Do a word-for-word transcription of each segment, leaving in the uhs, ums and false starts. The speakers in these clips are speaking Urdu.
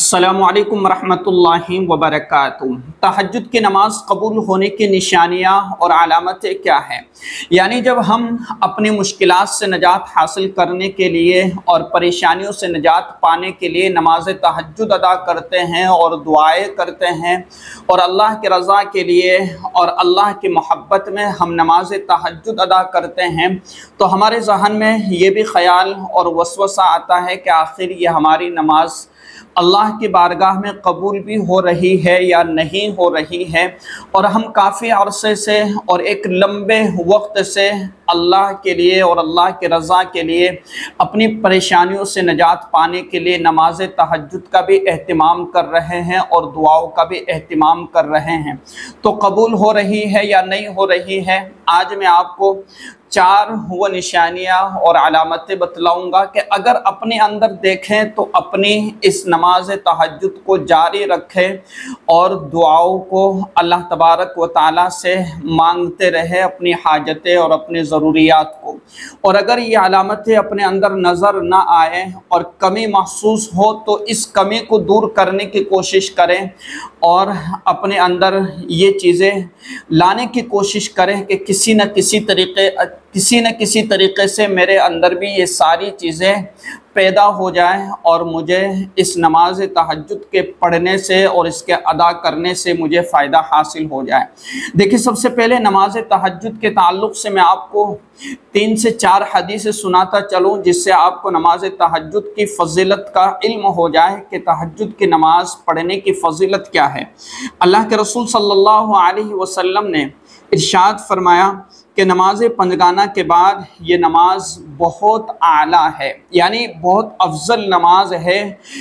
السلام علیکم ورحمۃ اللہ وبرکاتہ۔ تہجد کی نماز قبول ہونے کی نشانیاں اور علامتیں کیا ہیں؟ یعنی جب ہم اپنی مشکلات سے نجات حاصل کرنے کے لیے اور پریشانیوں سے نجات پانے کے لیے نماز تہجد ادا کرتے ہیں اور دعائیں کرتے ہیں اور اللہ کی رضا کے لیے اور اللہ کی محبت میں ہم نماز تہجد ادا کرتے ہیں تو ہمارے ذہن میں یہ بھی خیال اور وسوسہ آتا ہے کہ آخر یہ ہماری نماز اللہ کی بارگاہ میں قبول بھی ہو رہی ہے یا نہیں ہو رہی ہے، اور ہم کافی عرصے سے اور ایک لمبے وقت سے اللہ کے لیے اور اللہ کے رضا کے لیے اپنی پریشانیوں سے نجات پانے کے لیے نماز تہجد کا بھی اہتمام کر رہے ہیں اور دعاؤں کا بھی اہتمام کر رہے ہیں، تو قبول ہو رہی ہے یا نہیں ہو رہی ہے؟ آج میں آپ کو چار وہ نشانیاں اور علامتیں بتلاؤں گا کہ اگر اپنے اندر دیکھیں تو اپنی اس نماز تہجد کو جاری رکھیں اور دعاؤں کو اللہ تبارک و تعالیٰ سے مانگتے رہے اپنی حاجتیں اور اپنے ضروریات کو، اور اگر یہ علامتیں اپنے اندر نظر نہ آئیں اور کمی محسوس ہو تو اس کمی کو دور کرنے کی کوشش کریں اور اپنے اندر یہ چیزیں لانے کی کوشش کریں کہ کسی نہ کسی طریقے کسی نہ کسی طریقے سے میرے اندر بھی یہ ساری چیزیں پیدا ہو جائیں اور مجھے اس نماز تہجد کے پڑھنے سے اور اس کے ادا کرنے سے مجھے فائدہ حاصل ہو جائے۔ دیکھیں، سب سے پہلے نماز تہجد کے تعلق سے میں آپ کو تین سے چار حدیث سناتا چلوں جس سے آپ کو نماز تہجد کی فضیلت کا علم ہو جائے کہ تہجد کی نماز پڑھنے کی فضیلت کیا ہے۔ اللہ کے رسول صلی اللہ علیہ وسلم نے ارشاد فرمایا کہ نماز پنجگانہ کے بعد یہ نماز بہت اعلیٰ ہے، یعنی بہت افضل نماز ہے۔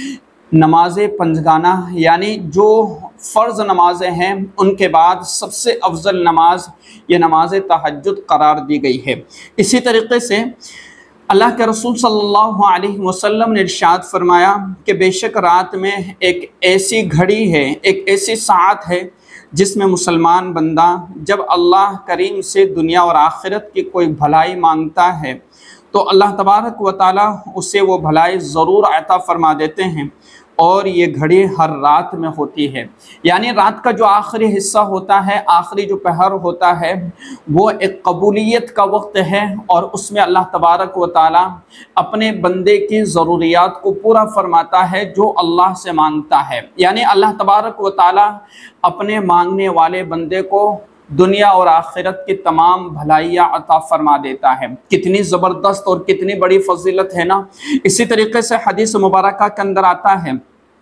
نماز پنجگانہ یعنی جو فرض نمازیں ہیں ان کے بعد سب سے افضل نماز یہ نماز تہجد قرار دی گئی ہے۔ اسی طریقے سے اللہ کے رسول صلی اللہ علیہ وسلم نے ارشاد فرمایا کہ بے شک رات میں ایک ایسی گھڑی ہے، ایک ایسی ساعت ہے جس میں مسلمان بندہ جب اللہ کریم سے دنیا اور آخرت کی کوئی بھلائی مانگتا ہے تو اللہ تبارک و تعالیٰ اسے وہ بھلائی ضرور عطا فرما دیتے ہیں، اور یہ گھڑی ہر رات میں ہوتی ہے۔ یعنی رات کا جو آخری حصہ ہوتا ہے، آخری جو پہر ہوتا ہے، وہ ایک قبولیت کا وقت ہے، اور اس میں اللہ تبارک و تعالیٰ اپنے بندے کی ضروریات کو پورا فرماتا ہے جو اللہ سے مانگتا ہے۔ یعنی اللہ تبارک و تعالیٰ اپنے مانگنے والے بندے کو دنیا اور آخرت کی تمام بھلائیاں عطا فرما دیتا ہے۔ کتنی زبردست اور کتنی بڑی فضیلت ہے نا۔ اسی طریقے سے حدیث مبارکہ کے اندر آتا ہے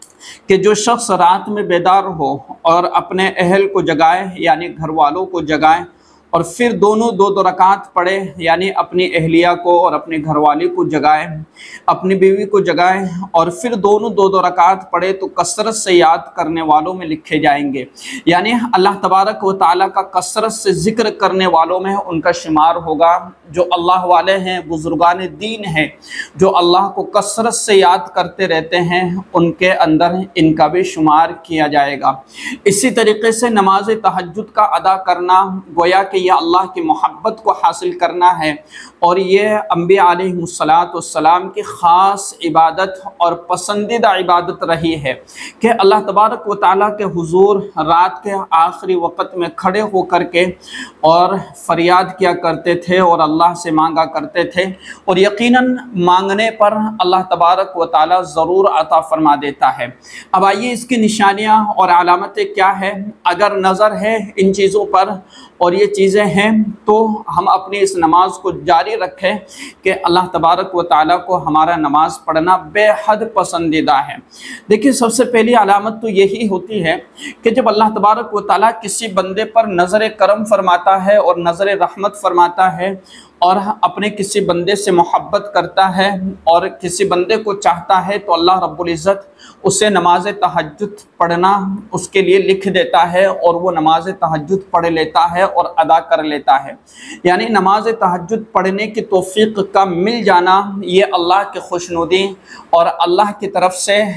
کہ جو شخص رات میں بیدار ہو اور اپنے اہل کو جگائے یعنی گھر والوں کو جگائے اور پھر دونوں دو دو رکعت پڑھے، یعنی اپنی اہلیہ کو اور اپنے گھر والی کو جگائے، اپنی بیوی کو جگائے اور پھر دونوں دو دو رکعت پڑھے تو کثرت سے یاد کرنے والوں میں لکھے جائیں گے۔ یعنی اللہ تبارک و تعالیٰ کا کثرت سے ذکر کرنے والوں میں ان کا شمار ہوگا۔ جو اللہ والے ہیں، بزرگان دین ہیں، جو اللہ کو کثرت سے یاد کرتے رہتے ہیں، ان کے اندر ان کا بھی شمار کیا جائے گا۔ اسی طریقے سے نماز تہجد کا ادا کرنا گویا کہ یہ اللہ کی محبت کو حاصل کرنا ہے، اور یہ انبیاء علیہ الصلاۃ والسلام کی خاص عبادت اور پسندیدہ عبادت رہی ہے کہ اللہ تبارک و تعالیٰ کے حضور رات کے آخری وقت میں کھڑے ہو کر کے اور فریاد کیا کرتے تھے اور اللہ سے مانگا کرتے تھے، اور یقیناً مانگنے پر اللہ تبارک و تعالیٰ ضرور عطا فرما دیتا ہے۔ اب آئیے اس کی نشانیاں اور علامتیں کیا ہے۔ اگر نظر ہے ان چیزوں پر اور یہ چیزیں ہیں تو ہم اپنی اس نماز کو جاری رکھیں کہ اللہ تبارک و تعالیٰ کو ہمارا نماز پڑھنا بے حد پسندیدہ ہے۔ دیکھیں، سب سے پہلی علامت تو یہی ہوتی ہے کہ جب اللہ تبارک و تعالیٰ کسی بندے پر نظر کرم فرماتا ہے اور نظر رحمت فرماتا ہے اور اپنے کسی بندے سے محبت کرتا ہے اور کسی بندے کو چاہتا ہے تو اللہ رب العزت اسے نماز تہجد پڑھنا اس کے لیے لکھ دیتا ہے اور وہ نماز تہجد پڑھ لیتا ہے اور ادا کر لیتا ہے۔ یعنی نماز تہجد پڑھنے کی توفیق کا مل جانا یہ اللہ کی خوشنودی اور اللہ کی طرف سے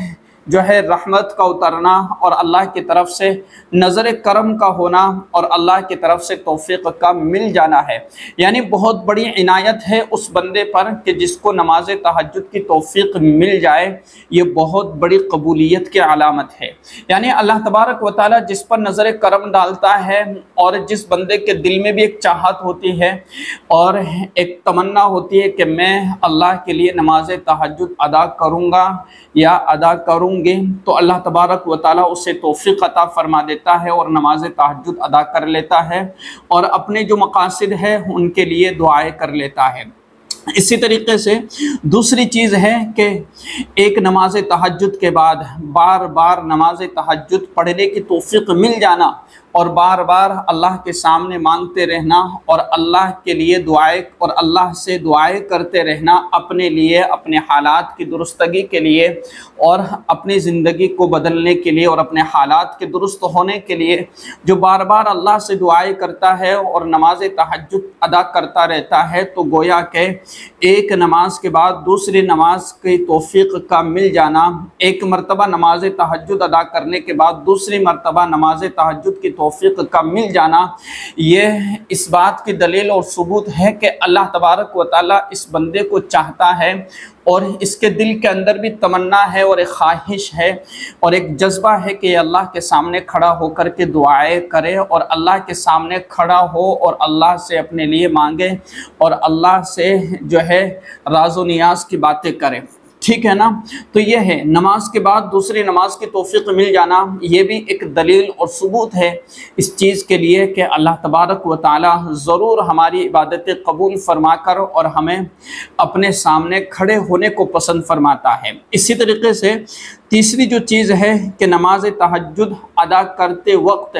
جو ہے رحمت کا اترنا اور اللہ کی طرف سے نظر کرم کا ہونا اور اللہ کی طرف سے توفیق کا مل جانا ہے۔ یعنی بہت بڑی عنایت ہے اس بندے پر کہ جس کو نماز تہجد کی توفیق مل جائے، یہ بہت بڑی قبولیت کی علامت ہے۔ یعنی اللہ تبارک و تعالی جس پر نظر کرم ڈالتا ہے اور جس بندے کے دل میں بھی ایک چاہت ہوتی ہے اور ایک تمنا ہوتی ہے کہ میں اللہ کے لیے نماز تہجد ادا کروں گا یا ادا کروں گے، تو اللہ تبارک و تعالی اسے توفیق عطا فرما دیتا ہے اور نماز تہجد ادا کر لیتا ہے اور اپنے جو مقاصد ہے ان کے لیے دعائیں کر لیتا ہے۔ اسی طریقے سے دوسری چیز ہے کہ ایک نماز تہجد کے بعد بار بار نماز تہجد پڑھنے کی توفیق مل جانا اور بار بار اللہ کے سامنے مانگتے رہنا اور اللہ کے لیے دعائیں اور اللہ سے دعائیں کرتے رہنا اپنے لیے، اپنے حالات کی درستگی کے لیے اور اپنی زندگی کو بدلنے کے لیے اور اپنے حالات کے درست ہونے کے لیے جو بار بار اللہ سے دعائیں کرتا ہے اور نماز تہجد ادا کرتا رہتا ہے، تو گویا کہ ایک نماز کے بعد دوسری نماز کی توفیق کا مل جانا، ایک مرتبہ نماز تہجد ادا کرنے کے بعد دوسری مرتبہ نماز تہجد کی توفیق کا مل جانا، یہ اس بات کی دلیل اور ثبوت ہے کہ اللہ تبارک و تعالی اس بندے کو چاہتا ہے اور اس کے دل کے اندر بھی تمنا ہے اور ایک خواہش ہے اور ایک جذبہ ہے کہ اللہ کے سامنے کھڑا ہو کر کے دعائیں کرے اور اللہ کے سامنے کھڑا ہو اور اللہ سے اپنے لیے مانگے اور اللہ سے جو ہے راز و نیاز کی باتیں کرے۔ ٹھیک ہے نا؟ تو یہ ہے نماز کے بعد دوسری نماز کی توفیق مل جانا، یہ بھی ایک دلیل اور ثبوت ہے اس چیز کے لیے کہ اللہ تبارک و تعالی ضرور ہماری عبادتیں قبول فرما کر اور ہمیں اپنے سامنے کھڑے ہونے کو پسند فرماتا ہے۔ اسی طریقے سے تیسری جو چیز ہے کہ نماز تہجد ادا کرتے وقت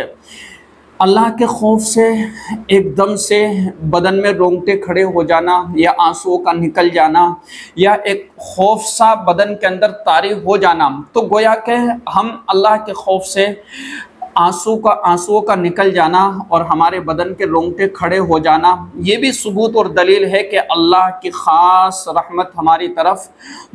اللہ کے خوف سے ایک دم سے بدن میں رونگٹے کھڑے ہو جانا یا آنسوؤں کا نکل جانا یا ایک خوف سا بدن کے اندر طاری ہو جانا، تو گویا کہ ہم اللہ کے خوف سے آنسو کا آنسوؤں کا نکل جانا اور ہمارے بدن کے رونگٹے کھڑے ہو جانا، یہ بھی ثبوت اور دلیل ہے کہ اللہ کی خاص رحمت ہماری طرف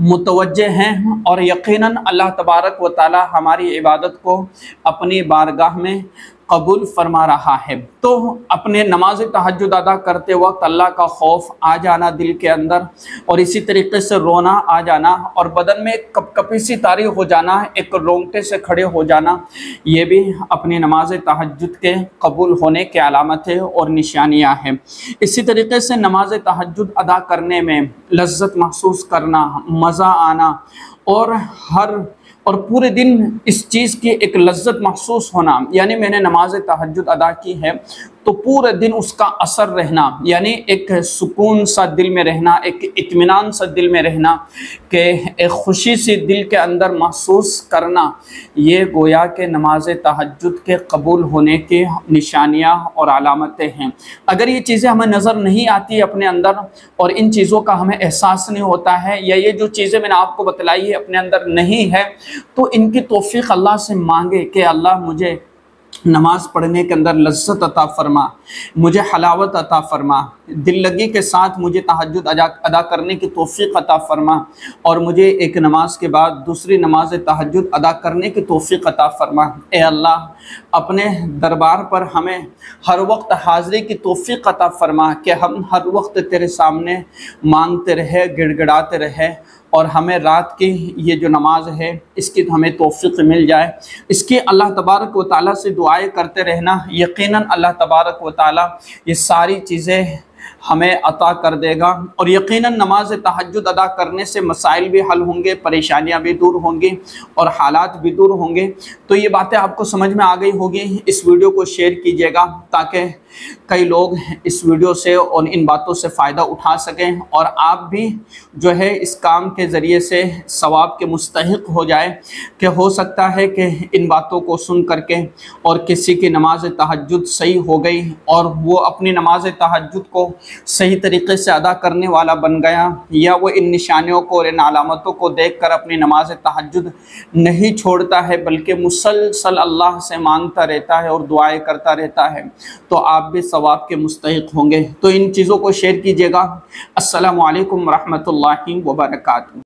متوجہ ہیں اور یقیناً اللہ تبارک و تعالی ہماری عبادت کو اپنی بارگاہ میں قبول فرما رہا ہے۔ تو اپنے نماز تہجد ادا کرتے وقت اللہ کا خوف آ جانا دل کے اندر اور اسی طریقے سے رونا آ جانا اور بدن میں ایک کپ کپی سی طاری ہو جانا، ایک رونگٹے سے کھڑے ہو جانا، یہ بھی اپنی نماز تہجد کے قبول ہونے کی علامتیں اور نشانیاں ہیں۔ اسی طریقے سے نماز تہجد ادا کرنے میں لذت محسوس کرنا، مزہ آنا اور ہر اور پورے دن اس چیز کی ایک لذت محسوس ہونا، یعنی میں نے نماز تہجد ادا کی ہے تو پورے دن اس کا اثر رہنا، یعنی ایک سکون سا دل میں رہنا، ایک اطمینان سا دل میں رہنا کہ ایک خوشی سی دل کے اندر محسوس کرنا، یہ گویا کہ نماز تہجد کے قبول ہونے کی نشانیاں اور علامتیں ہیں۔ اگر یہ چیزیں ہمیں نظر نہیں آتی اپنے اندر اور ان چیزوں کا ہمیں احساس نہیں ہوتا ہے یا یہ جو چیزیں میں نے آپ کو بتلائی ہے اپنے اندر نہیں ہے، تو ان کی توفیق اللہ سے مانگے کہ اللہ مجھے نماز پڑھنے کے اندر لذت عطا فرما، مجھے حلاوت عطا فرما، دل لگی کے ساتھ مجھے تہجد ادا کرنے کی توفیق عطا فرما اور مجھے ایک نماز کے بعد دوسری نماز تہجد ادا کرنے کی توفیق عطا فرما۔ اے اللہ اپنے دربار پر ہمیں ہر وقت حاضری کی توفیق عطا فرما کہ ہم ہر وقت تیرے سامنے مانگتے رہے، گڑ گڑاتے رہے اور ہمیں رات کی یہ جو نماز ہے اس کی ہمیں توفیق مل جائے، اس کی اللہ تبارک و تعالیٰ سے دعائیں کرتے رہنا، یقیناً اللہ تبارک و تعالیٰ یہ ساری چیزیں ہمیں عطا کر دے گا اور یقیناً نماز تہجد ادا کرنے سے مسائل بھی حل ہوں گے، پریشانیاں بھی دور ہوں گی اور حالات بھی دور ہوں گے۔ تو یہ باتیں آپ کو سمجھ میں آ گئی ہوگی، اس ویڈیو کو شیئر کیجیے گا تاکہ کئی لوگ اس ویڈیو سے اور ان باتوں سے فائدہ اٹھا سکیں اور آپ بھی جو ہے اس کام کے ذریعے سے ثواب کے مستحق ہو جائے کہ ہو سکتا ہے کہ ان باتوں کو سن کر کے اور کسی کی نماز تہجد صحیح ہو گئی اور وہ اپنی نماز تہجد کو صحیح طریقے سے ادا کرنے والا بن گیا، یا وہ ان نشانیوں کو اور ان علامتوں کو دیکھ کر اپنی نماز تہجد نہیں چھوڑتا ہے بلکہ مسلسل اللہ سے مانگتا رہتا ہے اور دعائیں کرتا رہتا ہے، تو آپ بھی ثواب کے مستحق ہوں گے۔ تو ان چیزوں کو شیئر کیجیے گا۔ السلام علیکم ورحمۃ اللہ وبرکاتہ۔